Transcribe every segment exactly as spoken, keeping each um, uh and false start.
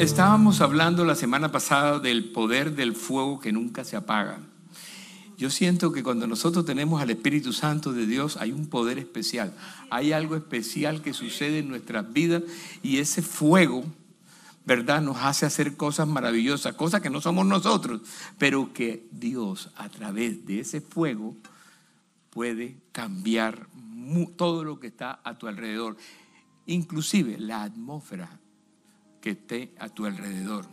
Estábamos hablando la semana pasada del poder del fuego que nunca se apaga. Yo siento que cuando nosotros tenemos al Espíritu Santo de Dios hay un poder especial. Hay algo especial que sucede en nuestras vidas y ese fuego, ¿verdad?, nos hace hacer cosas maravillosas, cosas que no somos nosotros, pero que Dios a través de ese fuego puede cambiar todo lo que está a tu alrededor, inclusive la atmósfera que esté a tu alrededor.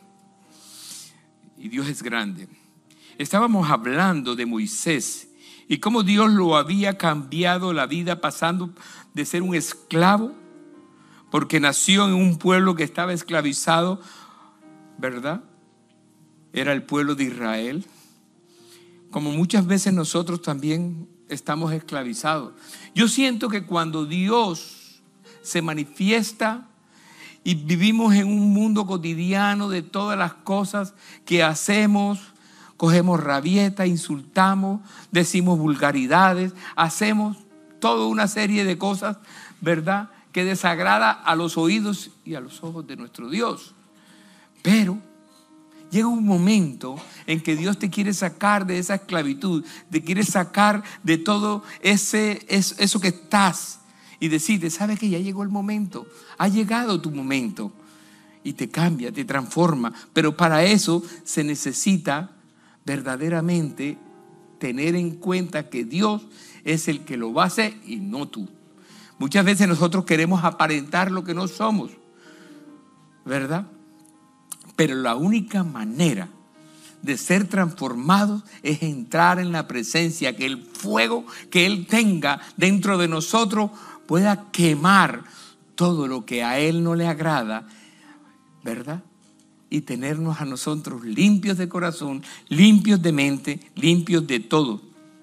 Y Dios es grande. Estábamos hablando de Moisés y cómo Dios lo había cambiado la vida, pasando de ser un esclavo, porque nació en un pueblo que estaba esclavizado, ¿verdad? Era el pueblo de Israel. Como muchas veces nosotros también estamos esclavizados. Yo siento que cuando Dios se manifiesta y vivimos en un mundo cotidiano de todas las cosas que hacemos, cogemos rabieta, insultamos, decimos vulgaridades, hacemos toda una serie de cosas, ¿verdad?, que desagrada a los oídos y a los ojos de nuestro Dios. Pero llega un momento en que Dios te quiere sacar de esa esclavitud, te quiere sacar de todo ese, eso, eso que estás y decirte, ¿sabes qué? Ya llegó el momento, ha llegado tu momento, y te cambia, te transforma. Pero para eso se necesita verdaderamente tener en cuenta que Dios es el que lo va a hacer y no tú. Muchas veces nosotros queremos aparentar lo que no somos, ¿verdad? Pero la única manera de ser transformados es entrar en la presencia, que el fuego que Él tenga dentro de nosotros pueda quemar todo lo que a Él no le agrada, ¿verdad? Y tenernos a nosotros limpios de corazón, limpios de mente, limpios de todo.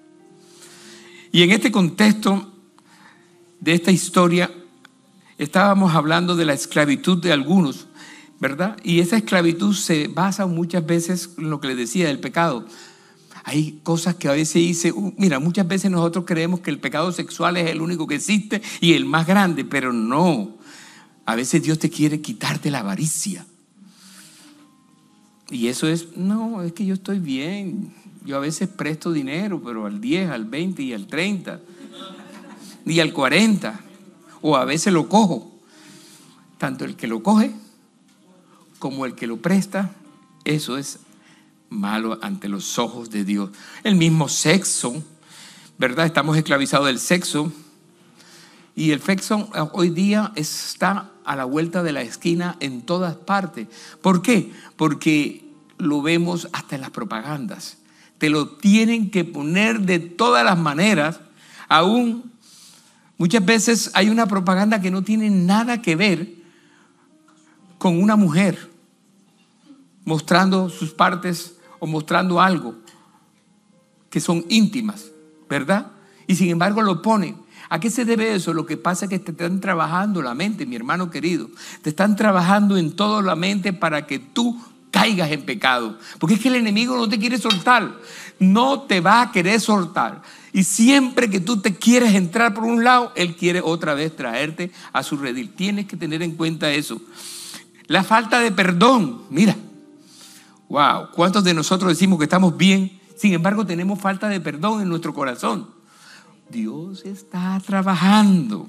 Y en este contexto de esta historia estábamos hablando de la esclavitud de algunos, ¿verdad? Y esa esclavitud se basa muchas veces en lo que les decía del pecado. Hay cosas que a veces dice, uh, mira, muchas veces nosotros creemos que el pecado sexual es el único que existe y el más grande, pero no. A veces Dios te quiere quitarte la avaricia. Y eso es, no, es que yo estoy bien. Yo a veces presto dinero, pero al diez, al veinte y al treinta. Y al cuarenta. O a veces lo cojo. Tanto el que lo coge como el que lo presta, eso es malo ante los ojos de Dios. El mismo sexo, ¿verdad? Estamos esclavizados del sexo. Y el sexo hoy día está a la vuelta de la esquina en todas partes. ¿Por qué? Porque lo vemos hasta en las propagandas. Te lo tienen que poner de todas las maneras. Aún muchas veces hay una propaganda que no tiene nada que ver con una mujer mostrando sus partes o mostrando algo que son íntimas, ¿verdad? Y sin embargo lo ponen. ¿A qué se debe eso? Lo que pasa es que te están trabajando la mente, mi hermano querido. Te están trabajando en toda la mente para que tú caigas en pecado. Porque es que el enemigo no te quiere soltar. No te va a querer soltar. Y siempre que tú te quieres entrar por un lado, él quiere otra vez traerte a su redil. Tienes que tener en cuenta eso. La falta de perdón. Mira, wow, ¿cuántos de nosotros decimos que estamos bien? Sin embargo, tenemos falta de perdón en nuestro corazón. Dios está trabajando.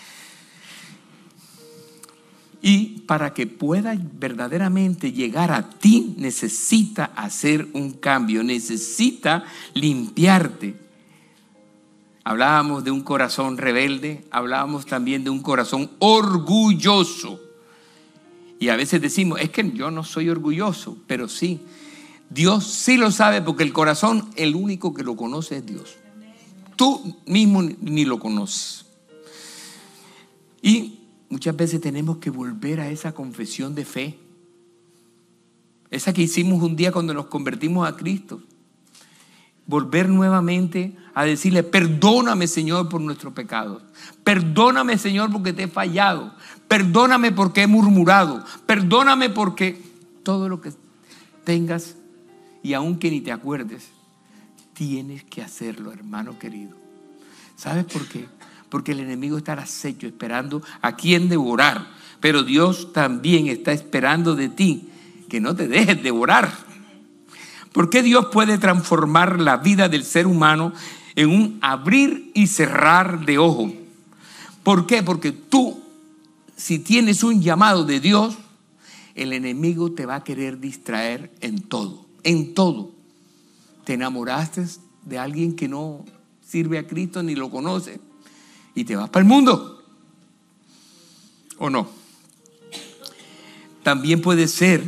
Y para que pueda verdaderamente llegar a ti, necesita hacer un cambio, necesita limpiarte. Hablábamos de un corazón rebelde, hablábamos también de un corazón orgulloso. Y a veces decimos, es que yo no soy orgulloso, pero sí, Dios sí lo sabe, porque el corazón, el único que lo conoce es Dios. Tú mismo ni lo conoces. Y muchas veces tenemos que volver a esa confesión de fe. Esa que hicimos un día cuando nos convertimos a Cristo. Volver nuevamente a decirle, perdóname, Señor, por nuestros pecados. Perdóname, Señor, porque te he fallado. Perdóname porque he murmurado. Perdóname porque todo lo que tengas, y aunque ni te acuerdes, tienes que hacerlo, hermano querido. ¿Sabes por qué? Porque el enemigo está al acecho esperando a quien devorar. pero Dios también está esperando de ti que no te dejes devorar. ¿Por qué Dios puede transformar la vida del ser humano en un abrir y cerrar de ojos? ¿Por qué? Porque tú, si tienes un llamado de Dios, el enemigo te va a querer distraer en todo, en todo. Te enamoraste de alguien que no sirve a Cristo ni lo conoce y te vas para el mundo, ¿o no? También puede ser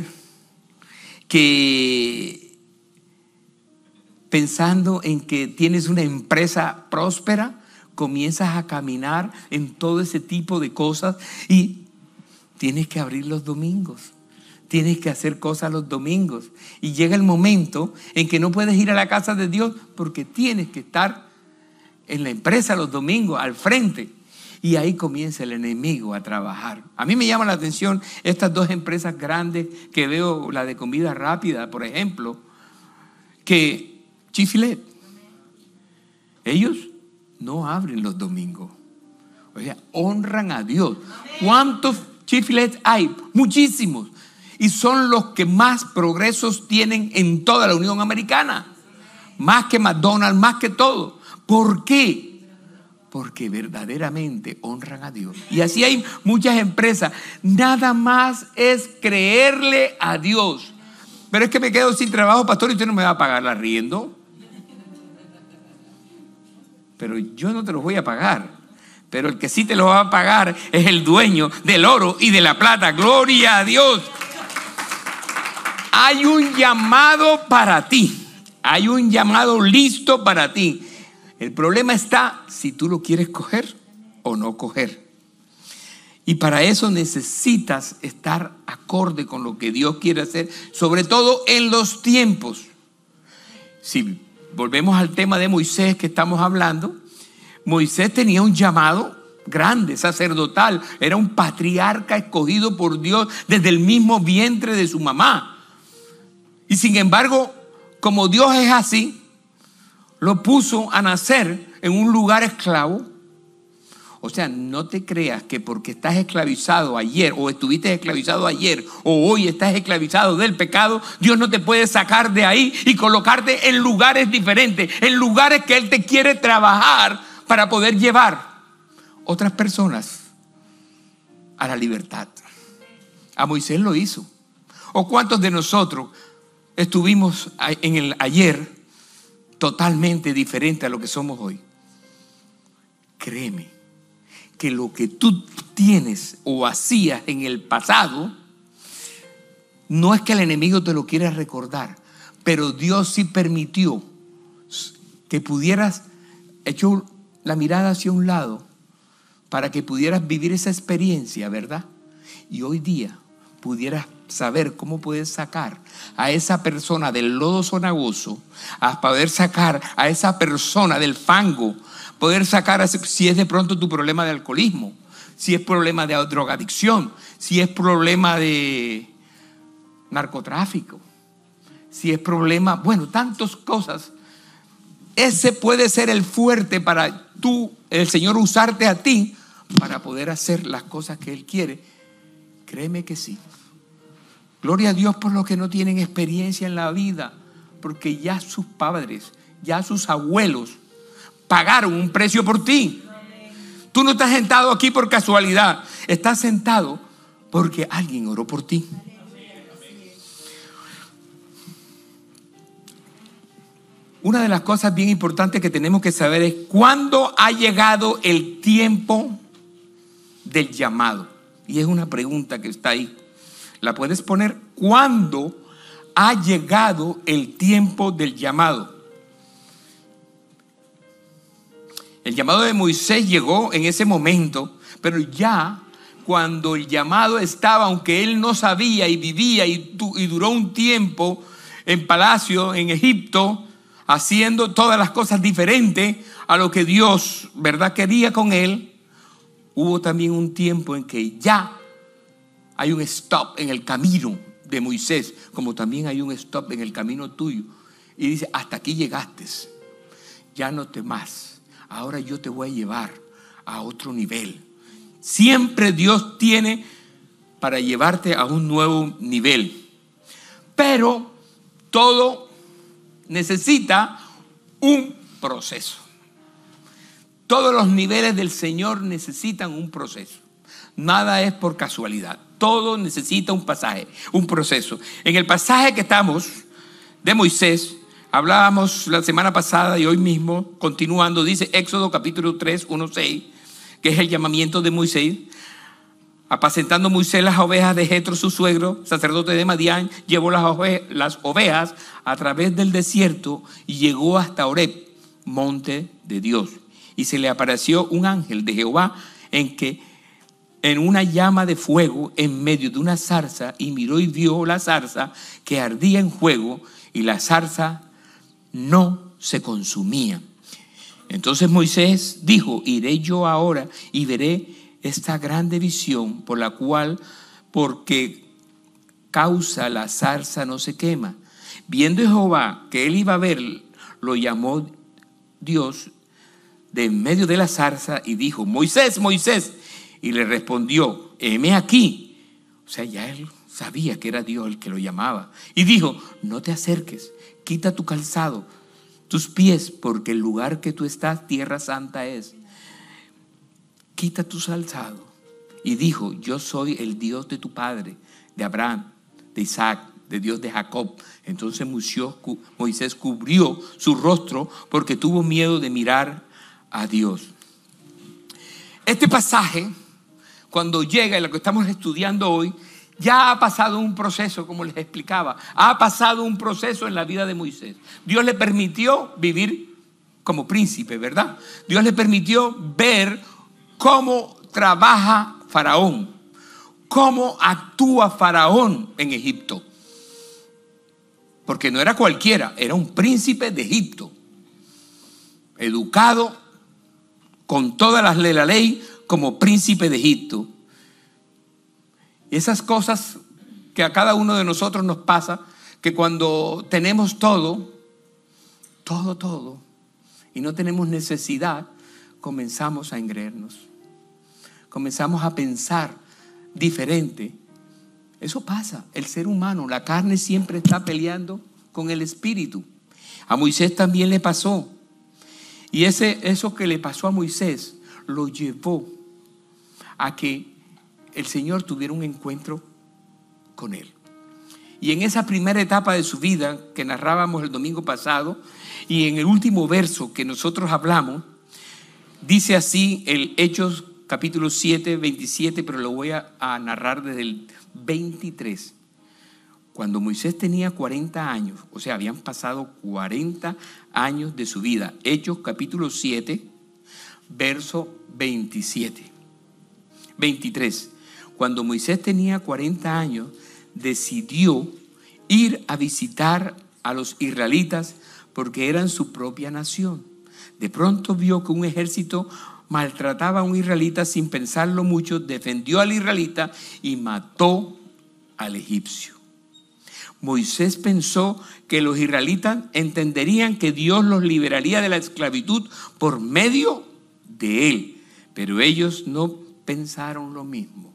que pensando en que tienes una empresa próspera, comienzas a caminar en todo ese tipo de cosas y tienes que abrir los domingos. Tienes que hacer cosas los domingos. Y llega el momento en que no puedes ir a la casa de Dios porque tienes que estar en la empresa los domingos, al frente. Y ahí comienza el enemigo a trabajar. A mí me llama la atención estas dos empresas grandes que veo, la de comida rápida, por ejemplo, que Chick-fil-A, ellos no abren los domingos. O sea, honran a Dios. ¿Cuántos Chick-fil-A hay? Muchísimos. Y son los que más progresos tienen en toda la Unión Americana. Más que McDonald's, más que todo. ¿Por qué? Porque verdaderamente honran a Dios. Y así hay muchas empresas. Nada más es creerle a Dios. Pero es que me quedo sin trabajo, pastor, y usted no me va a pagar la arriendo. Pero yo no te los voy a pagar. Pero el que sí te lo va a pagar es el dueño del oro y de la plata. ¡Gloria a Dios! Hay un llamado para ti. Hay un llamado listo para ti. El problema está si tú lo quieres coger o no coger. Y para eso necesitas estar acorde con lo que Dios quiere hacer, sobre todo en los tiempos. Si volvemos al tema de Moisés que estamos hablando, Moisés tenía un llamado grande, sacerdotal. Era un patriarca escogido por Dios desde el mismo vientre de su mamá. Y sin embargo, como Dios es así, lo puso a nacer en un lugar esclavo. O sea, no te creas que porque estás esclavizado ayer o estuviste esclavizado ayer o hoy estás esclavizado del pecado, Dios no te puede sacar de ahí y colocarte en lugares diferentes, en lugares que Él te quiere trabajar para poder llevar otras personas a la libertad. A Moisés lo hizo. ¿O cuántos de nosotros estuvimos en el ayer totalmente diferente a lo que somos hoy? Créeme que lo que tú tienes o hacías en el pasado no es que el enemigo te lo quiera recordar, pero Dios sí permitió que pudieras echar la mirada hacia un lado para que pudieras vivir esa experiencia, ¿verdad? Y hoy día pudieras saber cómo puedes sacar a esa persona del lodo cenagoso, a poder sacar a esa persona del fango, poder sacar a ese, si es de pronto tu problema de alcoholismo, si es problema de drogadicción, si es problema de narcotráfico, si es problema, bueno, tantas cosas. Ese puede ser el fuerte para tú, el Señor usarte a ti para poder hacer las cosas que Él quiere. Créeme que sí. Gloria a Dios por los que no tienen experiencia en la vida, porque ya sus padres, ya sus abuelos pagaron un precio por ti. Tú no estás sentado aquí por casualidad, estás sentado porque alguien oró por ti. Una de las cosas bien importantes que tenemos que saber es cuándo ha llegado el tiempo del llamado. Y es una pregunta que está ahí. La puedes poner: ¿cuándo ha llegado el tiempo del llamado? El llamado de Moisés llegó en ese momento, pero ya cuando el llamado estaba, aunque él no sabía y vivía y, y duró un tiempo en palacio en Egipto, haciendo todas las cosas diferentes a lo que Dios, ¿verdad?, quería con él, hubo también un tiempo en que ya hay un stop en el camino de Moisés, como también hay un stop en el camino tuyo. Y dice: hasta aquí llegaste, ya no te más. Ahora yo te voy a llevar a otro nivel. Siempre Dios tiene para llevarte a un nuevo nivel. Pero todo necesita un proceso. Todos los niveles del Señor necesitan un proceso. Nada es por casualidad. Todo necesita un pasaje, un proceso. En el pasaje que estamos de Moisés, hablábamos la semana pasada y hoy mismo, continuando, dice Éxodo capítulo tres, uno, seis, que es el llamamiento de Moisés. Apacentando Moisés las ovejas de Jetro, su suegro, sacerdote de Madián, llevó las, ove- las ovejas a través del desierto y llegó hasta Horeb, monte de Dios. Y se le apareció un ángel de Jehová en que en una llama de fuego en medio de una zarza, y miró y vio la zarza que ardía en fuego, y la zarza no se consumía. Entonces Moisés dijo: iré yo ahora y veré esta grande visión por la cual, porque causa la zarza no se quema. Viendo Jehová que él iba a ver, lo llamó Dios de en medio de la zarza y dijo: Moisés, Moisés. Y le respondió: heme aquí. O sea, ya él sabía que era Dios el que lo llamaba. Y dijo: no te acerques, quita tu calzado, tus pies, porque el lugar que tú estás, tierra santa es. Quita tu calzado. Y dijo: yo soy el Dios de tu padre, de Abraham, de Isaac, de Dios de Jacob. Entonces Moisés cubrió su rostro porque tuvo miedo de mirar a Dios. Este pasaje, cuando llega, y lo que estamos estudiando hoy, ya ha pasado un proceso, como les explicaba. Ha pasado un proceso en la vida de Moisés. Dios le permitió vivir como príncipe, ¿verdad? Dios le permitió ver cómo trabaja Faraón, cómo actúa Faraón en Egipto. Porque no era cualquiera, era un príncipe de Egipto, educado con todas las de la ley como príncipe de Egipto. Y esas cosas que a cada uno de nosotros nos pasa, que cuando tenemos todo, todo, todo, y no tenemos necesidad, comenzamos a engreírnos. Comenzamos a pensar diferente. Eso pasa, el ser humano, la carne siempre está peleando con el espíritu. A Moisés también le pasó. Y ese, eso que le pasó a Moisés lo llevó a que el Señor tuviera un encuentro con él. Y en esa primera etapa de su vida que narrábamos el domingo pasado, y en el último verso que nosotros hablamos, dice así el Hechos capítulo siete, veintisiete, pero lo voy a, a narrar desde el veintitrés. Cuando Moisés tenía cuarenta años, o sea, habían pasado cuarenta años de su vida. Hechos capítulo siete, verso veintisiete. veintitrés. Cuando Moisés tenía cuarenta años, decidió ir a visitar a los israelitas porque eran su propia nación. De pronto vio que un ejército maltrataba a un israelita. Sin pensarlo mucho, defendió al israelita y mató al egipcio. Moisés pensó que los israelitas entenderían que Dios los liberaría de la esclavitud por medio de él, pero ellos no pensaron lo mismo.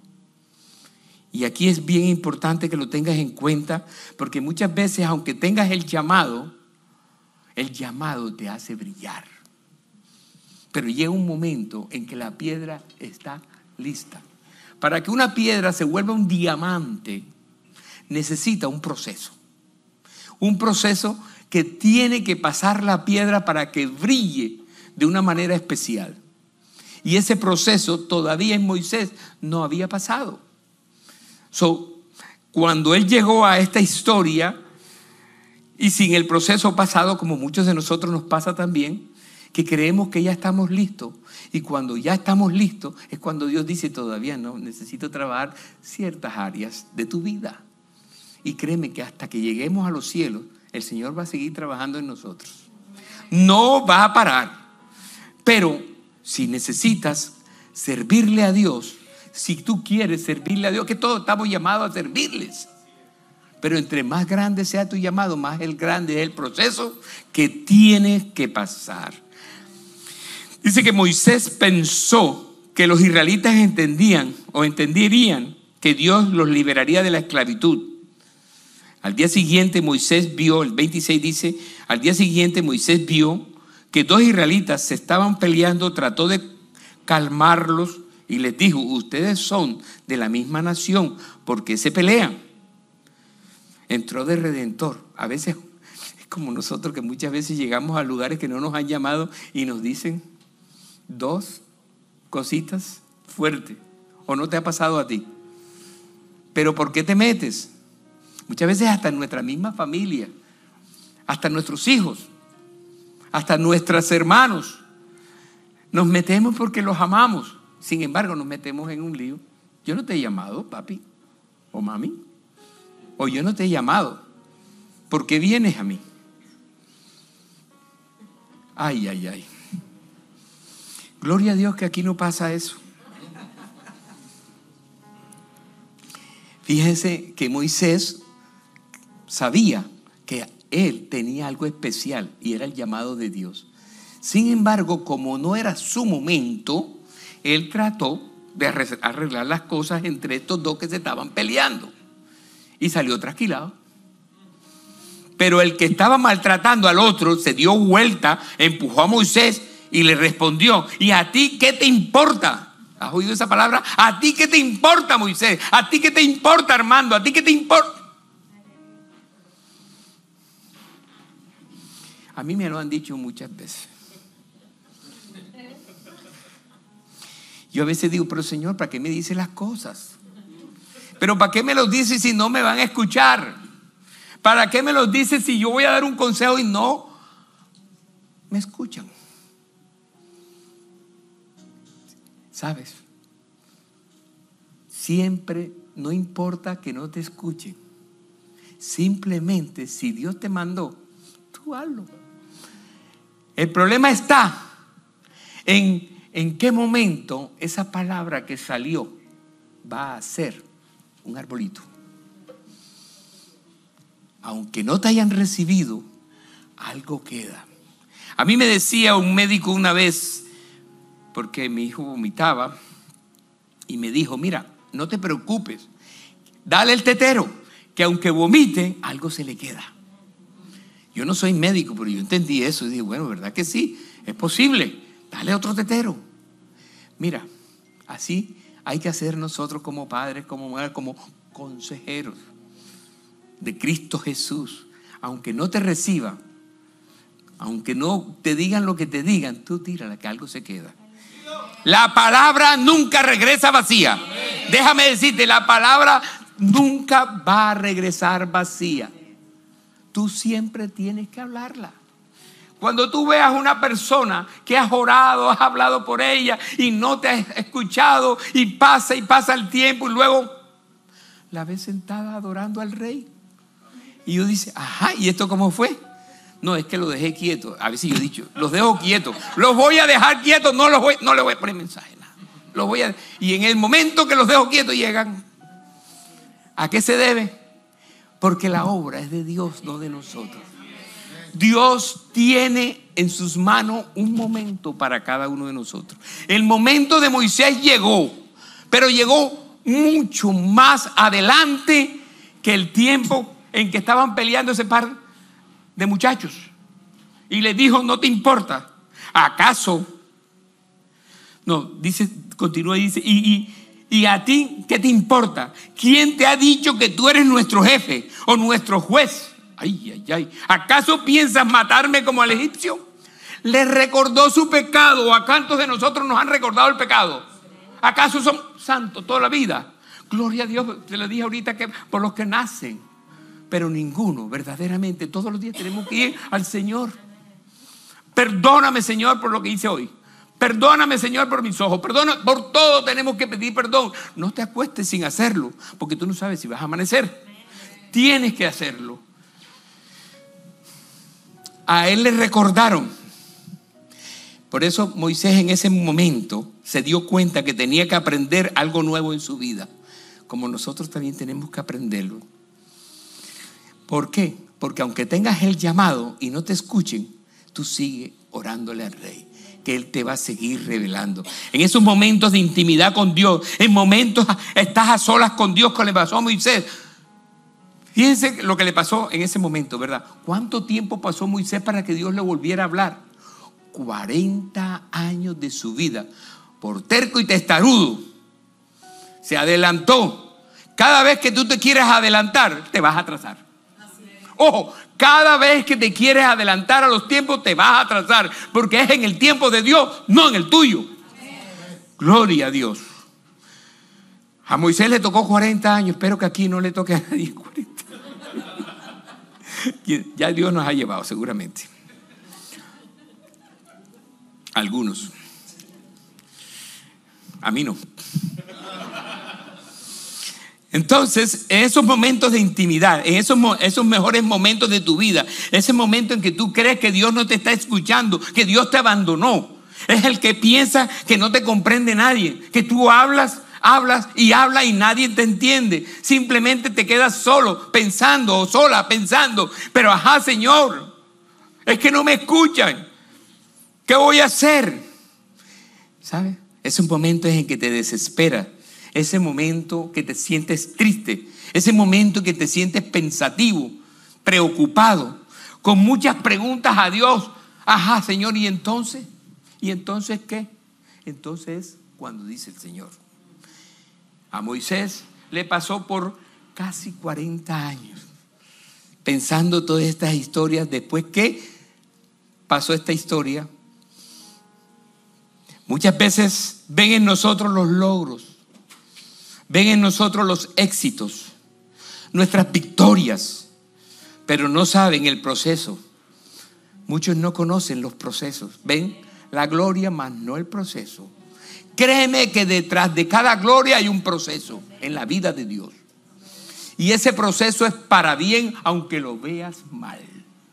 Y aquí es bien importante que lo tengas en cuenta, porque muchas veces, aunque tengas el llamado, el llamado te hace brillar. Pero llega un momento en que la piedra está lista. Para que una piedra se vuelva un diamante, necesita un proceso. Un proceso que tiene que pasar la piedra para que brille de una manera especial. Y ese proceso todavía en Moisés no había pasado. So, cuando él llegó a esta historia, y sin el proceso pasado, como muchos de nosotros nos pasa también, que creemos que ya estamos listos, y cuando ya estamos listos es cuando Dios dice: todavía no, necesito trabajar ciertas áreas de tu vida. Y créeme que hasta que lleguemos a los cielos, el Señor va a seguir trabajando en nosotros. No va a parar. Pero si necesitas servirle a Dios, si tú quieres servirle a Dios, que todos estamos llamados a servirles, pero entre más grande sea tu llamado, más el grande es el proceso que tienes que pasar. Dice que Moisés pensó que los israelitas entendían o entenderían que Dios los liberaría de la esclavitud. Al día siguiente Moisés vio, el veintiséis dice, al día siguiente Moisés vio que dos israelitas se estaban peleando, trató de calmarlos y les dijo, ustedes son de la misma nación, ¿por qué se pelean? Entró de redentor. A veces es como nosotros que muchas veces llegamos a lugares que no nos han llamado y nos dicen dos cositas fuertes. ¿O no te ha pasado a ti? ¿Pero por qué te metes? Muchas veces hasta en nuestra misma familia, hasta nuestros hijos, hasta nuestros hermanos, nos metemos porque los amamos. Sin embargo, nos metemos en un lío. Yo no te he llamado, papi o mami. O yo no te he llamado. ¿Por qué vienes a mí? Ay, ay, ay. Gloria a Dios que aquí no pasa eso. Fíjense que Moisés sabía que él tenía algo especial y era el llamado de Dios. Sin embargo, como no era su momento, él trató de arreglar las cosas entre estos dos que se estaban peleando y salió trasquilado. Pero el que estaba maltratando al otro se dio vuelta, empujó a Moisés y le respondió, ¿y a ti qué te importa? ¿Has oído esa palabra? ¿A ti qué te importa, Moisés? ¿A ti qué te importa, Armando? ¿A ti qué te importa? A mí me lo han dicho muchas veces. Yo a veces digo, pero Señor, ¿para qué me dice las cosas? Pero ¿para qué me los dice si no me van a escuchar? ¿Para qué me los dice si yo voy a dar un consejo y no me escuchan? ¿Sabes? Siempre, no importa que no te escuchen. Simplemente, si Dios te mandó, tú hazlo. El problema está en, en qué momento esa palabra que salió va a ser un arbolito. Aunque no te hayan recibido, algo queda. A mí me decía un médico una vez, porque mi hijo vomitaba, y me dijo, mira, no te preocupes, dale el tetero, que aunque vomite, algo se le queda. Yo no soy médico, pero yo entendí eso y dije, bueno, ¿verdad que sí? Es posible, dale otro tetero. Mira, así hay que hacer nosotros como padres, como madres, como consejeros de Cristo Jesús. Aunque no te reciba, aunque no te digan lo que te digan, tú tírala, que algo se queda. La palabra nunca regresa vacía. Déjame decirte, la palabra nunca va a regresar vacía. Tú siempre tienes que hablarla. Cuando tú veas una persona que has orado, has hablado por ella y no te has escuchado y pasa y pasa el tiempo y luego la ves sentada adorando al Rey. Y yo dice, ajá, ¿y esto cómo fue? No, es que lo dejé quieto. A veces yo he dicho, los dejo quietos. Los voy a dejar quietos, no, los voy, no les voy a poner mensaje. Nada. Los voy a, y en el momento que los dejo quietos llegan. ¿A qué se debe? Porque la obra es de Dios, no de nosotros. Dios tiene en sus manos un momento para cada uno de nosotros. El momento de Moisés llegó, pero llegó mucho más adelante que el tiempo en que estaban peleando ese par de muchachos. Y le dijo, no te importa. ¿Acaso? No, dice, continúa y dice, y, y, y a ti, ¿qué te importa? ¿Quién te ha dicho que tú eres nuestro jefe o nuestro juez? Ay, ay, ay. ¿Acaso piensas matarme como al egipcio? Le recordó su pecado. ¿A cuántos de nosotros nos han recordado el pecado? ¿Acaso son santos toda la vida? Gloria a Dios, te lo dije ahorita, que por los que nacen. Pero ninguno, verdaderamente, todos los días tenemos que ir al Señor. Perdóname, Señor, por lo que hice hoy. Perdóname, Señor, por mis ojos. Perdona, por todo tenemos que pedir perdón. No te acuestes sin hacerlo, porque tú no sabes si vas a amanecer. Tienes que hacerlo. A él le recordaron. Por eso Moisés en ese momento se dio cuenta que tenía que aprender algo nuevo en su vida, como nosotros también tenemos que aprenderlo. ¿Por qué? Porque aunque tengas el llamado y no te escuchen, tú sigue orándole al Rey. que Él te va a seguir revelando. En esos momentos de intimidad con Dios, en momentos estás a solas con Dios, como le pasó a Moisés. Fíjense lo que le pasó en ese momento, ¿verdad? ¿Cuánto tiempo pasó Moisés para que Dios le volviera a hablar? cuarenta años de su vida. Por terco y testarudo, se adelantó. Cada vez que tú te quieres adelantar, te vas a atrasar. Ojo, cada vez que te quieres adelantar a los tiempos, te vas a atrasar, porque es en el tiempo de Dios, no en el tuyo. Gloria a Dios. A Moisés le tocó cuarenta años, espero que aquí no le toque a nadie cuarenta. Ya Dios nos ha llevado seguramente. Algunos. A mí no. Entonces, en esos momentos de intimidad, en esos, esos mejores momentos de tu vida, ese momento en que tú crees que Dios no te está escuchando, que Dios te abandonó, es el que piensa que no te comprende nadie, que tú hablas, hablas y hablas y nadie te entiende. Simplemente te quedas solo pensando o sola pensando, pero ajá, Señor, es que no me escuchan. ¿Qué voy a hacer? ¿Sabes? Es un momento en que te desespera. Ese momento que te sientes triste. Ese momento que te sientes pensativo, preocupado, con muchas preguntas a Dios. Ajá, Señor, ¿y entonces? ¿Y entonces qué? Entonces, cuando dice el Señor. A Moisés le pasó por casi cuarenta años pensando todas estas historias. Después que pasó esta historia, muchas veces ven en nosotros los logros, ven en nosotros los éxitos, nuestras victorias, pero no saben el proceso. Muchos no conocen los procesos. Ven la gloria, mas no el proceso. Créeme que detrás de cada gloria hay un proceso en la vida de Dios. Y ese proceso es para bien, aunque lo veas mal.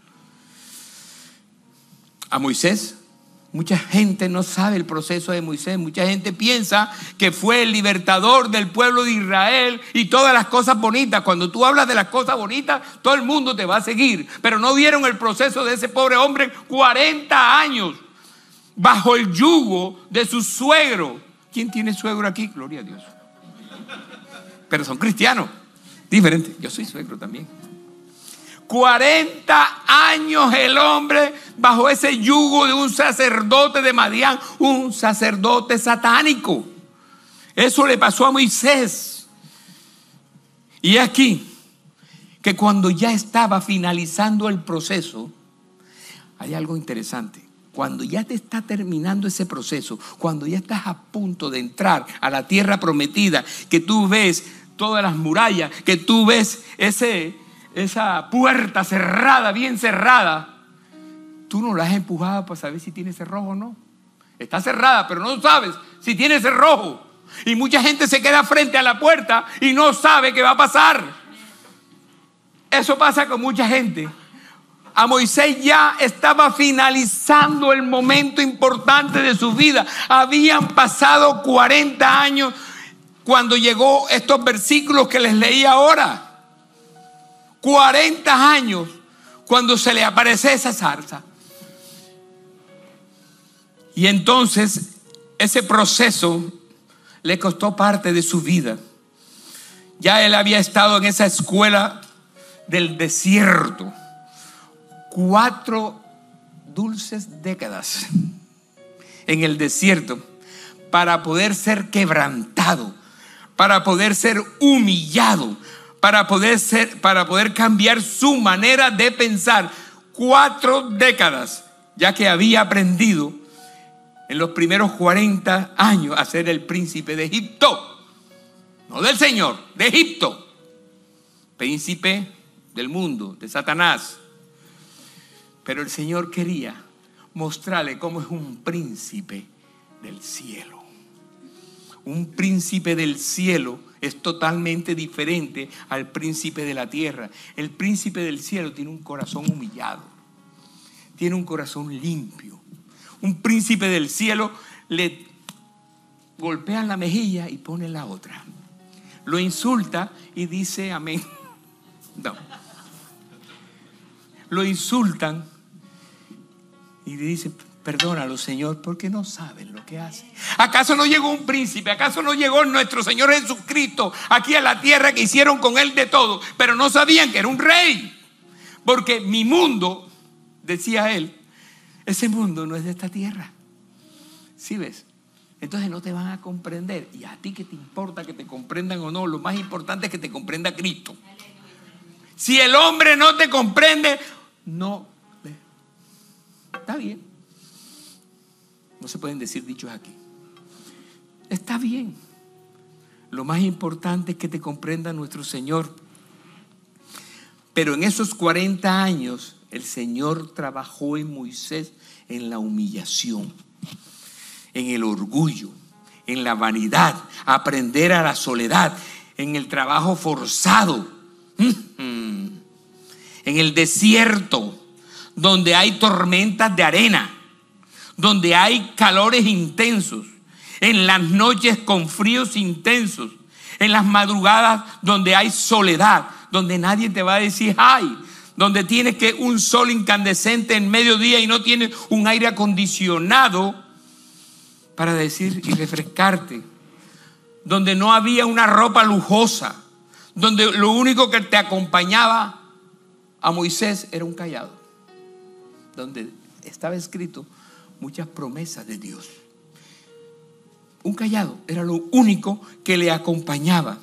A Moisés, mucha gente no sabe el proceso de Moisés. Mucha gente piensa que fue el libertador del pueblo de Israel y todas las cosas bonitas. Cuando tú hablas de las cosas bonitas, todo el mundo te va a seguir. Pero no vieron el proceso de ese pobre hombre, cuarenta años bajo el yugo de su suegro. ¿Quién tiene suegro aquí? Gloria a Dios. Pero son cristianos. Diferente. Yo soy suegro también. cuarenta años el hombre bajo ese yugo de un sacerdote de Madián, un sacerdote satánico. Eso le pasó a Moisés. Y aquí, que cuando ya estaba finalizando el proceso, hay algo interesante. Cuando ya te está terminando ese proceso, cuando ya estás a punto de entrar a la tierra prometida, que tú ves todas las murallas, que tú ves ese... esa puerta cerrada, bien cerrada, tú no la has empujado para saber si tiene cerrojo o no. Está cerrada, pero no sabes si tiene cerrojo. Y mucha gente se queda frente a la puerta y no sabe qué va a pasar. Eso pasa con mucha gente. A Moisés ya estaba finalizando el momento importante de su vida. Habían pasado cuarenta años cuando llegó estos versículos que les leí ahora. cuarenta años cuando se le aparece esa zarza. Y entonces ese proceso le costó parte de su vida. Ya él había estado en esa escuela del desierto cuatro dulces décadas en el desierto para poder ser quebrantado, para poder ser humillado, para poder ser, para poder cambiar su manera de pensar. Cuatro décadas, ya que había aprendido en los primeros cuarenta años a ser el príncipe de Egipto. No del Señor, de Egipto. Príncipe del mundo, de Satanás. Pero el Señor quería mostrarle cómo es un príncipe del cielo. Un príncipe del cielo es totalmente diferente al príncipe de la tierra. El príncipe del cielo tiene un corazón humillado, tiene un corazón limpio. Un príncipe del cielo le golpean la mejilla y pone la otra. Lo insulta y dice amén. No. Lo insultan Y le dice, perdónalo, Señor, porque no saben lo que hacen. ¿Acaso no llegó un príncipe? ¿Acaso no llegó nuestro Señor Jesucristo aquí a la tierra, que hicieron con él de todo, pero no sabían que era un rey? Porque mi mundo, decía él, ese mundo no es de esta tierra. ¿Sí ves? Entonces no te van a comprender. ¿Y a ti qué te importa que te comprendan o no? Lo más importante es que te comprenda Cristo. Si el hombre no te comprende, no. Está bien. No se pueden decir dichos aquí. Está bien. Lo más importante es que te comprenda nuestro Señor. Pero en esos cuarenta años, el Señor trabajó en Moisés en la humillación, en el orgullo, en la vanidad, aprender a la soledad, en el trabajo forzado, en el desierto, donde hay tormentas de arena, donde hay calores intensos, en las noches con fríos intensos, en las madrugadas donde hay soledad, donde nadie te va a decir ay, donde tienes que un sol incandescente en mediodía y no tienes un aire acondicionado para decir y refrescarte, donde no había una ropa lujosa, donde lo único que te acompañaba a Moisés era un cayado, donde estaba escrito muchas promesas de Dios. Un cayado era lo único que le acompañaba.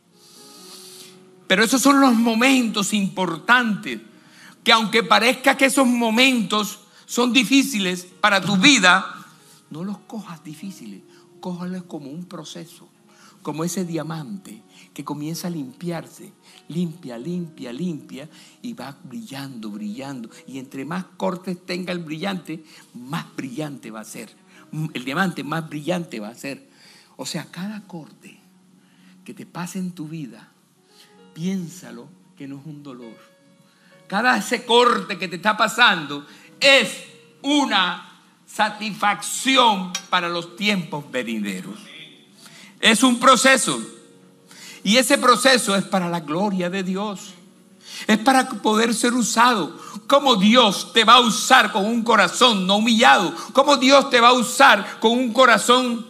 Pero esos son los momentos importantes, que aunque parezca que esos momentos son difíciles para tu vida, no los cojas difíciles, cójalos como un proceso, como ese diamante que comienza a limpiarse, limpia, limpia, limpia, y va brillando, brillando. Y entre más cortes tenga el brillante, más brillante va a ser. El diamante más brillante va a ser. O sea, cada corte que te pase en tu vida, piénsalo que no es un dolor. Cada ese corte que te está pasando es una satisfacción para los tiempos venideros. Es un proceso. Y ese proceso es para la gloria de Dios. Es para poder ser usado. ¿Cómo Dios te va a usar con un corazón no humillado? ¿Cómo Dios te va a usar con un corazón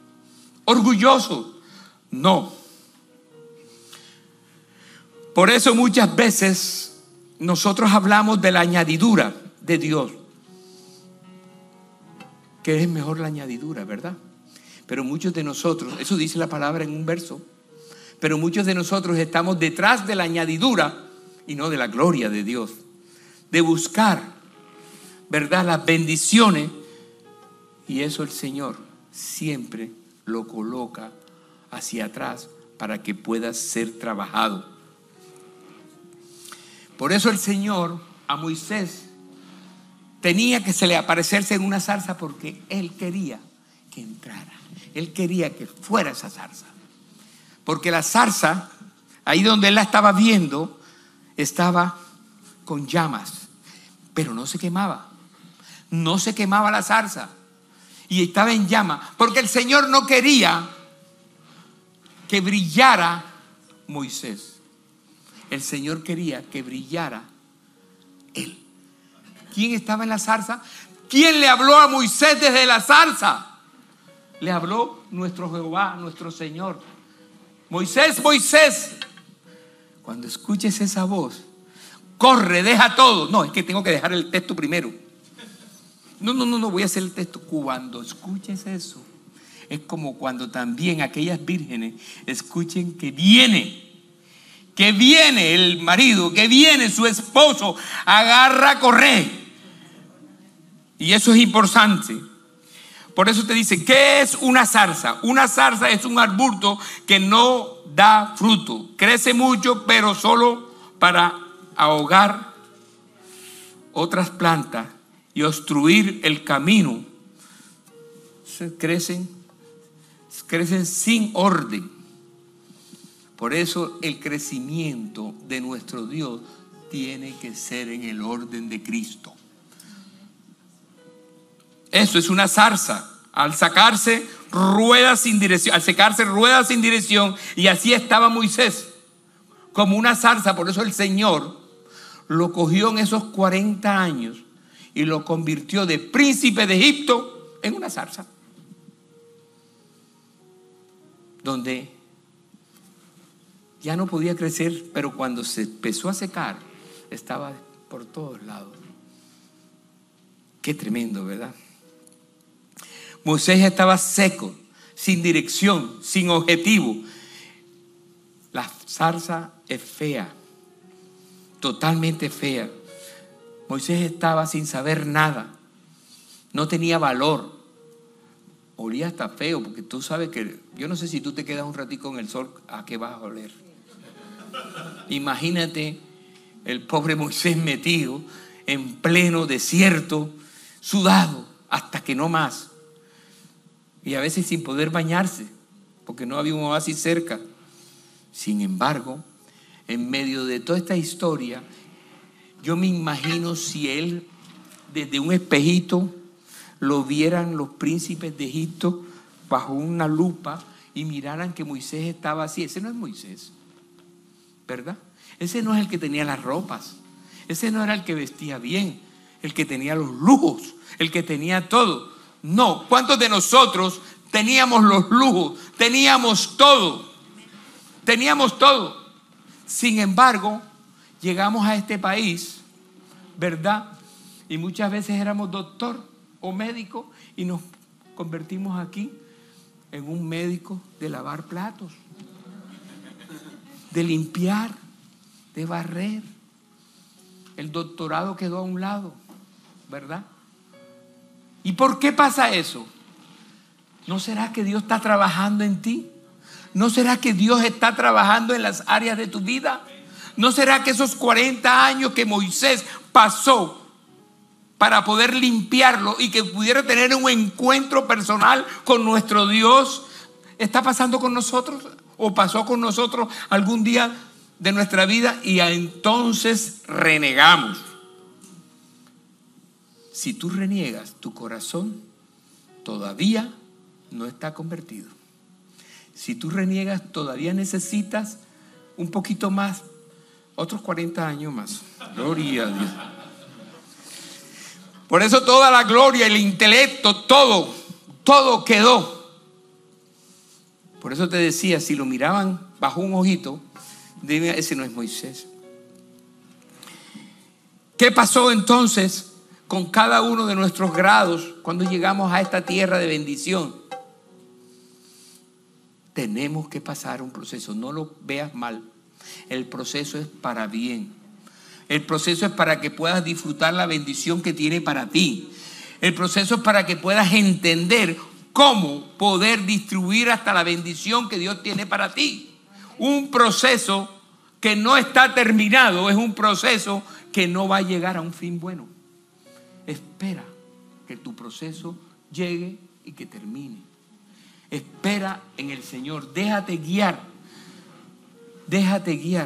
orgulloso? No. Por eso muchas veces nosotros hablamos de la añadidura de Dios. Que es mejor la añadidura, ¿verdad? Pero muchos de nosotros, eso dice la palabra en un verso, pero muchos de nosotros estamos detrás de la añadidura y no de la gloria de Dios. De buscar, ¿verdad?, las bendiciones, y eso el Señor siempre lo coloca hacia atrás para que pueda ser trabajado. Por eso el Señor a Moisés tenía que se le aparecerse en una zarza, porque Él quería que entrara. Él quería que fuera esa zarza. Porque la zarza, ahí donde Él la estaba viendo, estaba con llamas, pero no se quemaba. No se quemaba la zarza. Y estaba en llama, porque el Señor no quería que brillara Moisés. El Señor quería que brillara Él. ¿Quién estaba en la zarza? ¿Quién le habló a Moisés desde la zarza? Le habló nuestro Jehová, nuestro Señor. Moisés, Moisés, cuando escuches esa voz, corre, deja todo. No, es que tengo que dejar el texto primero. No, no, no, no, voy a hacer el texto. Cuando escuches eso, es como cuando también aquellas vírgenes escuchen que viene, que viene el marido, que viene su esposo, agarra, corre. Y eso es importante. Por eso te dice, ¿qué es una zarza? Una zarza es un arbusto que no da fruto. Crece mucho, pero solo para ahogar otras plantas y obstruir el camino. Se crecen, crecen sin orden. Por eso el crecimiento de nuestro Dios tiene que ser en el orden de Cristo. Eso es una zarza. Al sacarse ruedas sin dirección, al secarse ruedas sin dirección, y así estaba Moisés, como una zarza. Por eso el Señor lo cogió en esos cuarenta años y lo convirtió de príncipe de Egipto en una zarza, donde ya no podía crecer, pero cuando se empezó a secar, estaba por todos lados. Qué tremendo, ¿verdad? Moisés estaba seco, sin dirección, sin objetivo. La zarza es fea, totalmente fea. Moisés estaba sin saber nada, no tenía valor, olía hasta feo, porque tú sabes que, yo no sé si tú te quedas un ratico en el sol, ¿a qué vas a oler? Imagínate el pobre Moisés metido en pleno desierto, sudado hasta que no más, y a veces sin poder bañarse, porque no había un oasis cerca. Sin embargo, en medio de toda esta historia, yo me imagino si él desde un espejito lo vieran los príncipes de Egipto bajo una lupa y miraran que Moisés estaba así. Ese no es Moisés, ¿verdad? Ese no es el que tenía las ropas, ese no era el que vestía bien, el que tenía los lujos, el que tenía todo. No, ¿cuántos de nosotros teníamos los lujos? Teníamos todo, teníamos todo. Sin embargo, llegamos a este país, ¿verdad? Y muchas veces éramos doctor o médico y nos convertimos aquí en un médico de lavar platos, de limpiar, de barrer. El doctorado quedó a un lado, ¿verdad? ¿Y por qué pasa eso? ¿No será que Dios está trabajando en ti? ¿No será que Dios está trabajando en las áreas de tu vida? ¿No será que esos cuarenta años que Moisés pasó para poder limpiarlo y que pudiera tener un encuentro personal con nuestro Dios, está pasando con nosotros o pasó con nosotros algún día de nuestra vida y entonces renegamos? Si tú reniegas, tu corazón todavía no está convertido. Si tú reniegas, todavía necesitas un poquito más, otros cuarenta años más. Gloria a Dios. Por eso toda la gloria, el intelecto, todo, todo quedó. Por eso te decía, si lo miraban bajo un ojito, dime, ese no es Moisés. ¿Qué pasó entonces con cada uno de nuestros grados cuando llegamos a esta tierra de bendición? Tenemos que pasar un proceso, no lo veas mal. El proceso es para bien. El proceso es para que puedas disfrutar la bendición que tiene para ti. El proceso es para que puedas entender cómo poder distribuir hasta la bendición que Dios tiene para ti. Un proceso que no está terminado es un proceso que no va a llegar a un fin bueno. Espera que tu proceso llegue y que termine. Espera en el Señor, déjate guiar, déjate guiar.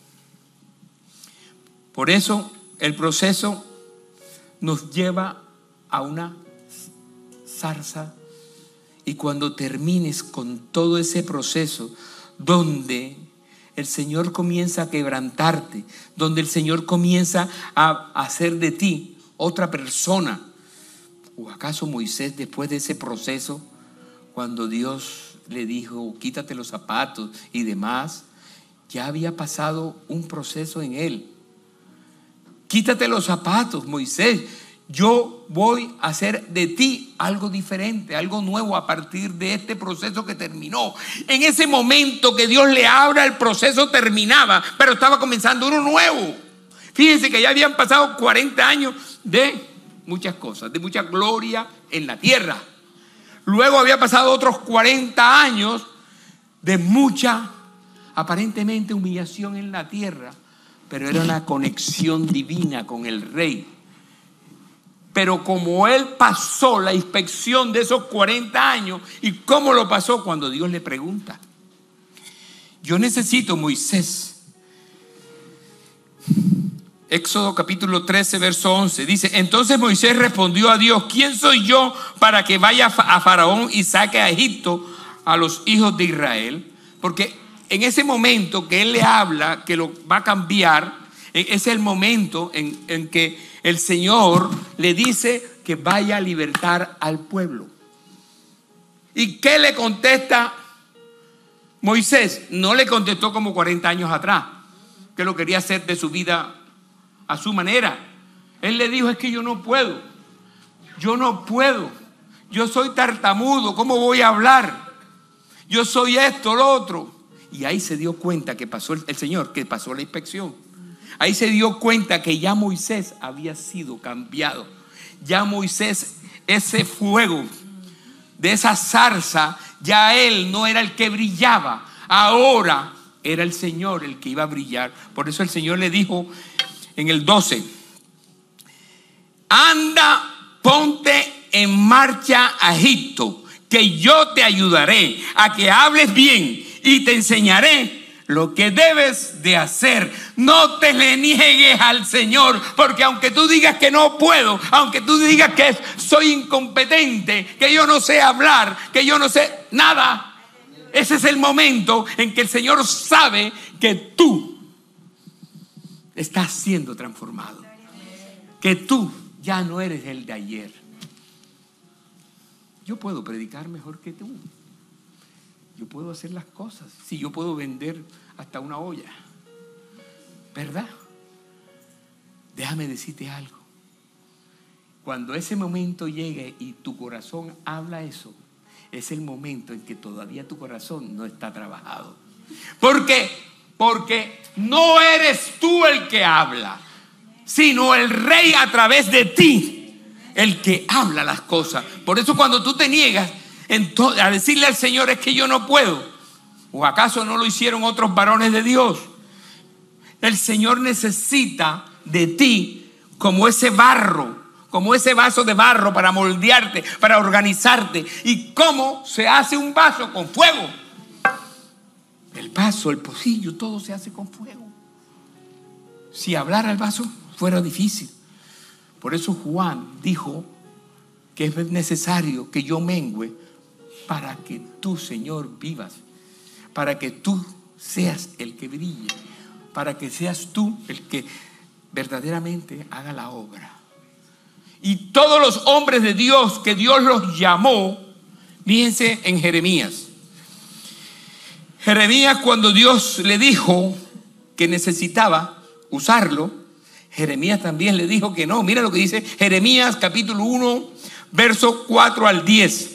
Por eso el proceso nos lleva a una zarza, y cuando termines con todo ese proceso, donde el Señor comienza a quebrantarte, donde el Señor comienza a hacer de ti otra persona. ¿O acaso Moisés, después de ese proceso, cuando Dios le dijo quítate los zapatos y demás, ya había pasado un proceso en él? Quítate los zapatos, Moisés, yo voy a hacer de ti algo diferente, algo nuevo a partir de este proceso que terminó. En ese momento que Dios le habla, el proceso terminaba, pero estaba comenzando uno nuevo. Fíjense que ya habían pasado cuarenta años de muchas cosas, de mucha gloria en la tierra. Luego había pasado otros cuarenta años de mucha, aparentemente, humillación en la tierra, pero era una conexión divina con el rey. Pero como él pasó la inspección de esos cuarenta años, ¿y cómo lo pasó? Cuando Dios le pregunta. Yo necesito, Moisés. Éxodo capítulo trece, verso once, dice: entonces Moisés respondió a Dios: ¿quién soy yo para que vaya a Faraón y saque a Egipto a los hijos de Israel? Porque en ese momento que él le habla, que lo va a cambiar, Es el momento en, en que el Señor le dice que vaya a libertar al pueblo. ¿Y qué le contesta Moisés? No le contestó como cuarenta años atrás, que lo quería hacer de su vida a su manera. Él le dijo, es que yo no puedo, yo no puedo, yo soy tartamudo, ¿cómo voy a hablar? Yo soy esto, lo otro. Y ahí se dio cuenta que pasó el, el Señor, que pasó la inspección. Ahí se dio cuenta que ya Moisés había sido cambiado. Ya Moisés, ese fuego de esa zarza, ya él no era el que brillaba. Ahora era el Señor el que iba a brillar. Por eso el Señor le dijo en el doce, anda, ponte en marcha a Egipto, que yo te ayudaré a que hables bien y te enseñaré lo que debes de hacer. No te le niegues al Señor, porque aunque tú digas que no puedo, aunque tú digas que soy incompetente, que yo no sé hablar, que yo no sé nada, ese es el momento en que el Señor sabe que tú estás siendo transformado, que tú ya no eres el de ayer. Yo puedo predicar mejor que tú. Yo puedo hacer las cosas. Sí, yo puedo vender hasta una olla, ¿verdad? Déjame decirte algo. Cuando ese momento llegue y tu corazón habla eso, es el momento en que todavía tu corazón no está trabajado. ¿Por qué? Porque no eres tú el que habla, sino el Rey a través de ti, el que habla las cosas. Por eso cuando tú te niegas a decirle al Señor, es que yo no puedo, ¿o acaso no lo hicieron otros varones de Dios? El Señor necesita de ti como ese barro, como ese vaso de barro para moldearte, para organizarte. ¿Y cómo se hace un vaso? Con fuego. El vaso, el pocillo, todo se hace con fuego. Si hablara el vaso fuera difícil. Por eso Juan dijo que es necesario que yo mengüe para que tú, Señor, vivas, para que tú seas el que brille, para que seas tú el que verdaderamente haga la obra. Y todos los hombres de Dios que Dios los llamó, fíjense en Jeremías. Jeremías, cuando Dios le dijo que necesitaba usarlo, Jeremías también le dijo que no. Mira lo que dice Jeremías capítulo uno, verso cuatro al diez.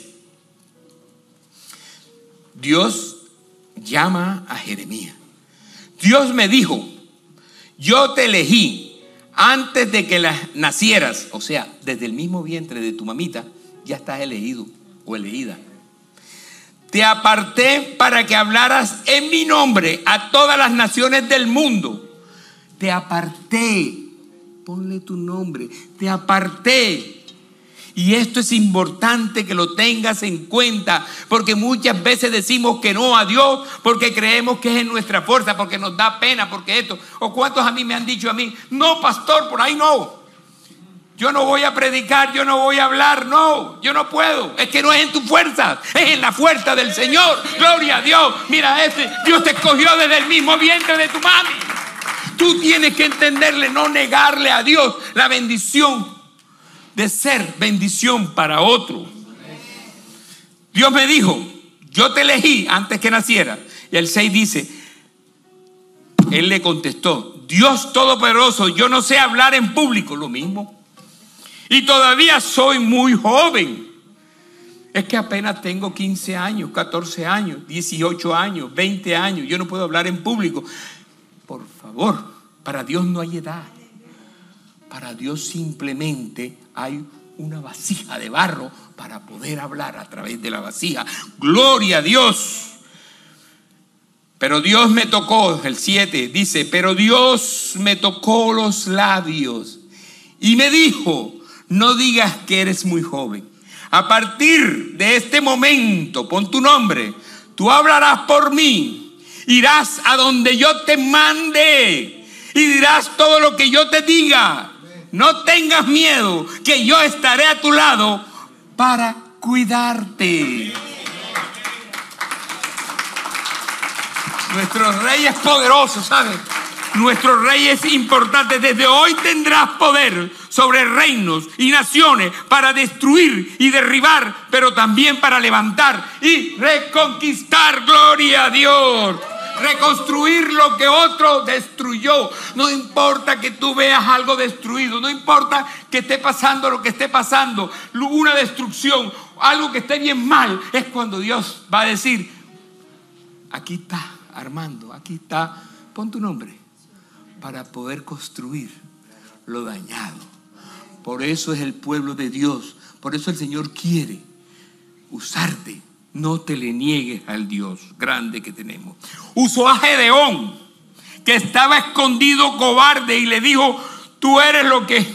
Dios llama a Jeremías. Dios me dijo, yo te elegí antes de que las nacieras. O sea, desde el mismo vientre de tu mamita ya estás elegido o elegida. Te aparté para que hablaras en mi nombre a todas las naciones del mundo. Te aparté. Ponle tu nombre. Te aparté. Y esto es importante que lo tengas en cuenta, porque muchas veces decimos que no a Dios porque creemos que es en nuestra fuerza, porque nos da pena, porque esto. O cuántos a mí me han dicho a mí, no, pastor, por ahí no. Yo no voy a predicar, yo no voy a hablar, no, yo no puedo. Es que no es en tu fuerza, es en la fuerza del Señor. Gloria a Dios. Mira, este, Dios te escogió desde el mismo vientre de tu mami. Tú tienes que entenderle, no negarle a Dios la bendición de ser bendición para otro. Dios me dijo, yo te elegí antes que naciera. Y el seis dice, él le contestó, Dios Todopoderoso, yo no sé hablar en público. Lo mismo. Y todavía soy muy joven. Es que apenas tengo quince años, catorce años, dieciocho años, veinte años. Yo no puedo hablar en público. Por favor, para Dios no hay edad. Para Dios simplemente hay una vasija de barro para poder hablar a través de la vasija. Gloria a Dios. Pero Dios me tocó, el siete dice, pero Dios me tocó los labios y me dijo, no digas que eres muy joven. A partir de este momento, pon tu nombre, tú hablarás por mí, irás a donde yo te mande y dirás todo lo que yo te diga. No tengas miedo, que yo estaré a tu lado para cuidarte. Nuestro Rey es poderoso, ¿sabes? Nuestro rey es importante. Desde hoy tendrás poder sobre reinos y naciones para destruir y derribar, pero también para levantar y reconquistar. Gloria a Dios. Reconstruir lo que otro destruyó. No importa que tú veas algo destruido, no importa que esté pasando lo que esté pasando, una destrucción, algo que esté bien mal, es cuando Dios va a decir: aquí está Armando, aquí está, pon tu nombre, para poder construir lo dañado. Por eso es el pueblo de Dios, por eso el Señor quiere usarte. No te le niegues al Dios grande que tenemos. Usó a Gedeón, que estaba escondido, cobarde, y le dijo: tú eres lo que...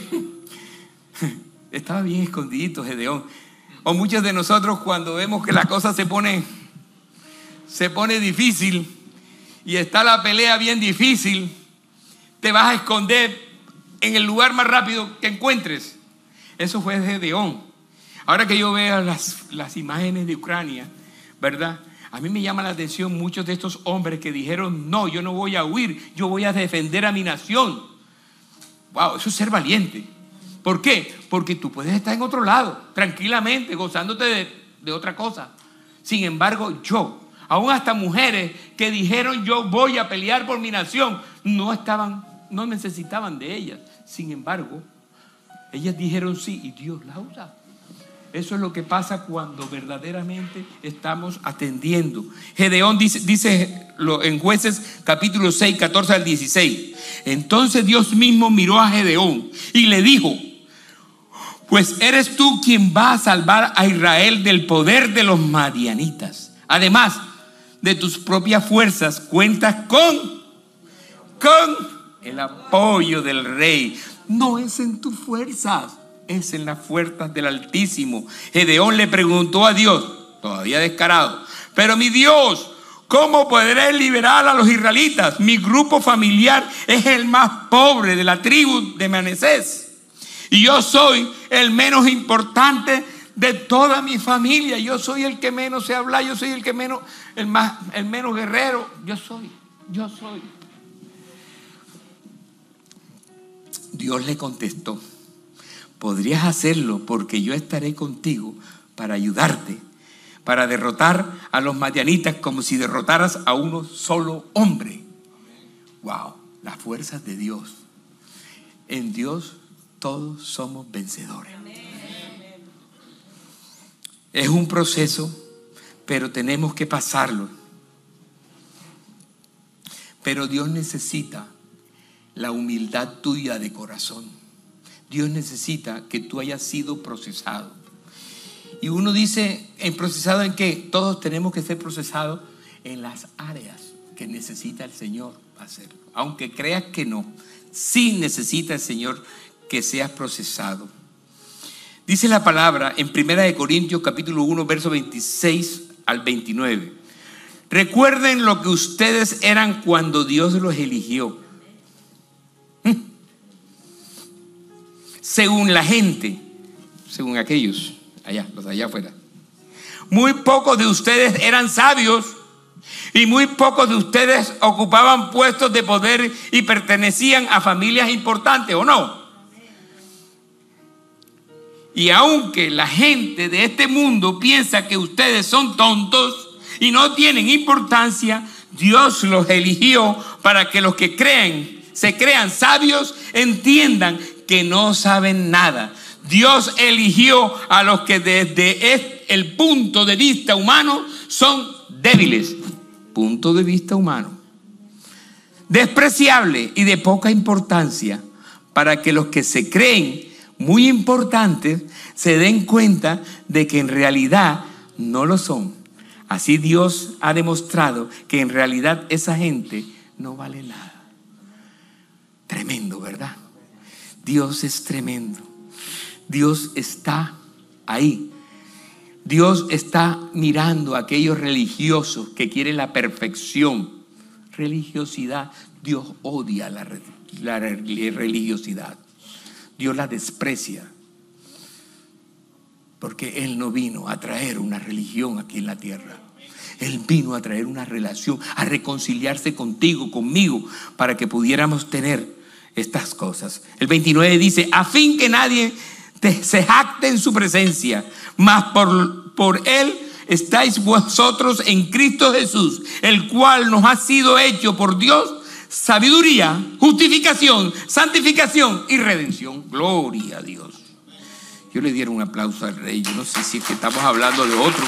Estaba bien escondidito Gedeón. O muchos de nosotros, cuando vemos que la cosa se pone, se pone difícil y está la pelea bien difícil, te vas a esconder en el lugar más rápido que encuentres. Eso fue Gedeón. Ahora que yo veo las, las imágenes de Ucrania, ¿verdad? A mí me llama la atención muchos de estos hombres que dijeron: no, yo no voy a huir, yo voy a defender a mi nación. Wow, eso es ser valiente. ¿Por qué? Porque tú puedes estar en otro lado, tranquilamente, gozándote de, de otra cosa. Sin embargo, yo, aún hasta mujeres que dijeron: yo voy a pelear por mi nación, no estaban, no necesitaban de ellas. Sin embargo, ellas dijeron sí y Dios las usa. Eso es lo que pasa cuando verdaderamente estamos atendiendo. Gedeón dice, dice en Jueces capítulo seis, catorce al dieciséis. Entonces Dios mismo miró a Gedeón y le dijo: pues eres tú quien va a salvar a Israel del poder de los madianitas. Además de tus propias fuerzas, cuentas con, con el apoyo del rey. No es en tus fuerzas, es en las fuerzas del Altísimo. Gedeón le preguntó a Dios, todavía descarado: pero mi Dios, ¿cómo podré liberar a los israelitas? Mi grupo familiar es el más pobre de la tribu de Manasés, y yo soy el menos importante de toda mi familia. Yo soy el que menos se habla, yo soy el que menos, el más, el menos guerrero. Yo soy, yo soy. Dios le contestó: podrías hacerlo porque yo estaré contigo para ayudarte, para derrotar a los madianitas como si derrotaras a uno solo hombre. Wow, las fuerzas de Dios. En Dios todos somos vencedores. Es un proceso, pero tenemos que pasarlo. Pero Dios necesita la humildad tuya de corazón. Dios necesita que tú hayas sido procesado. Y uno dice, ¿en procesado en qué? Todos tenemos que ser procesados en las áreas que necesita el Señor hacerlo. Aunque creas que no, sí necesita el Señor que seas procesado. Dice la palabra en Primera de Corintios capítulo uno, verso veintiséis al veintinueve. Recuerden lo que ustedes eran cuando Dios los eligió. Según la gente, según aquellos, allá, los de allá afuera. Muy pocos de ustedes eran sabios y muy pocos de ustedes ocupaban puestos de poder y pertenecían a familias importantes, ¿o no? Y aunque la gente de este mundo piensa que ustedes son tontos y no tienen importancia, Dios los eligió para que los que creen, se crean sabios, entiendan que no saben nada. Dios eligió a los que desde el punto de vista humano son débiles. Punto de vista humano. Despreciable y de poca importancia, para que los que se creen muy importantes se den cuenta de que en realidad no lo son. Así Dios ha demostrado que en realidad esa gente no vale nada. Tremendo, ¿verdad? Dios es tremendo. Dios está ahí. Dios está mirando a aquellos religiosos que quieren la perfección. Religiosidad. Dios odia la, la religiosidad. Dios la desprecia. Porque Él no vino a traer una religión aquí en la tierra. Él vino a traer una relación, a reconciliarse contigo, conmigo, para que pudiéramos tener estas cosas. El veintinueve dice: a fin que nadie te, se jacte en su presencia, mas por, por Él estáis vosotros en Cristo Jesús, el cual nos ha sido hecho por Dios sabiduría, justificación, santificación y redención. Gloria a Dios. Yo le diera un aplauso al Rey. Yo no sé si es que estamos hablando de otro.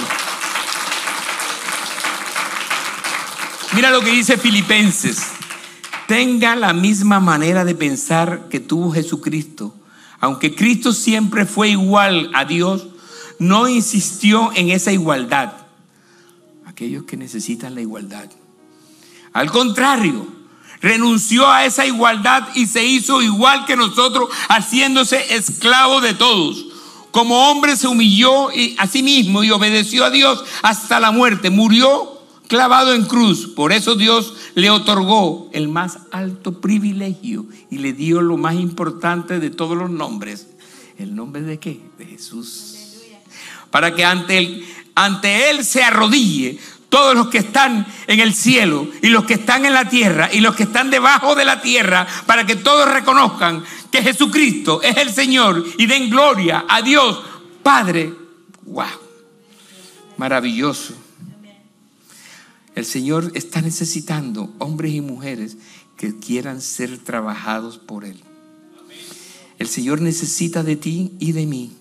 Mira lo que dice Filipenses: tenga la misma manera de pensar que tuvo Jesucristo. Aunque Cristo siempre fue igual a Dios, no insistió en esa igualdad. Aquellos que necesitan la igualdad. Al contrario, renunció a esa igualdad y se hizo igual que nosotros, haciéndose esclavo de todos. Como hombre se humilló a sí mismo y obedeció a Dios hasta la muerte. Murió clavado en cruz. Por eso Dios le otorgó el más alto privilegio y le dio lo más importante de todos los nombres. ¿El nombre de qué? De Jesús. Para que ante él, ante él se arrodille todos los que están en el cielo y los que están en la tierra y los que están debajo de la tierra, para que todos reconozcan que Jesucristo es el Señor y den gloria a Dios Padre. ¡Wow! Maravilloso. El Señor está necesitando hombres y mujeres que quieran ser trabajados por Él. El Señor necesita de ti y de mí.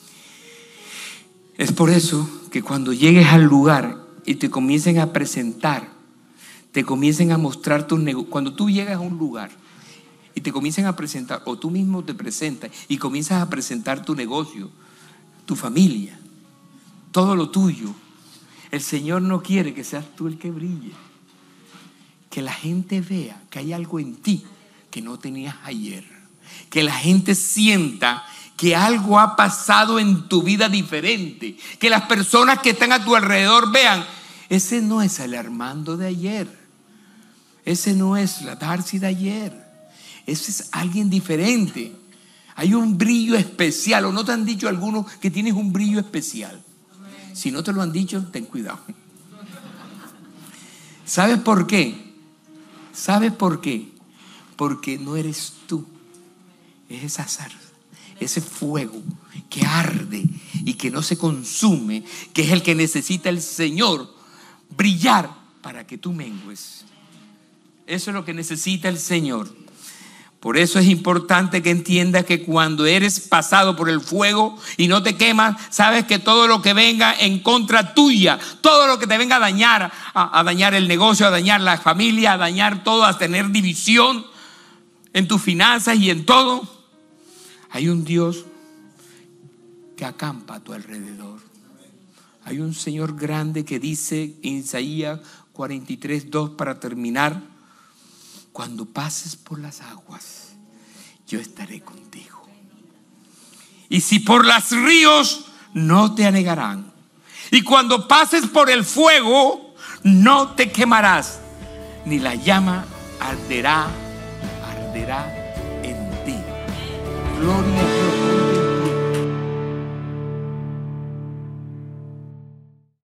Es por eso que cuando llegues al lugar y te comiencen a presentar, te comiencen a mostrar tus negocios. Cuando tú llegas a un lugar y te comiencen a presentar, o tú mismo te presentas y comienzas a presentar tu negocio, tu familia, todo lo tuyo, el Señor no quiere que seas tú el que brille. Que la gente vea que hay algo en ti que no tenías ayer. Que la gente sienta que algo ha pasado en tu vida diferente. Que las personas que están a tu alrededor vean: ese no es el Armando de ayer. Ese no es la Darcy de ayer. Ese es alguien diferente. Hay un brillo especial. ¿O no te han dicho algunos que tienes un brillo especial? Si no te lo han dicho, ten cuidado. ¿Sabes por qué? ¿Sabes por qué? Porque no eres tú. Es esa zarza, ese fuego que arde y que no se consume, que es el que necesita el Señor brillar para que tú mengues. Eso es lo que necesita el Señor. Por eso es importante que entiendas que cuando eres pasado por el fuego y no te quemas, sabes que todo lo que venga en contra tuya, todo lo que te venga a dañar, a, a dañar el negocio, a dañar la familia, a dañar todo, a tener división en tus finanzas y en todo, hay un Dios que acampa a tu alrededor. Hay un Señor grande que dice en Isaías cuarenta y tres, dos, para terminar: cuando pases por las aguas, yo estaré contigo. Y si por los ríos, no te anegarán. Y cuando pases por el fuego, no te quemarás, ni la llama arderá, arderá en ti. Gloria a Dios.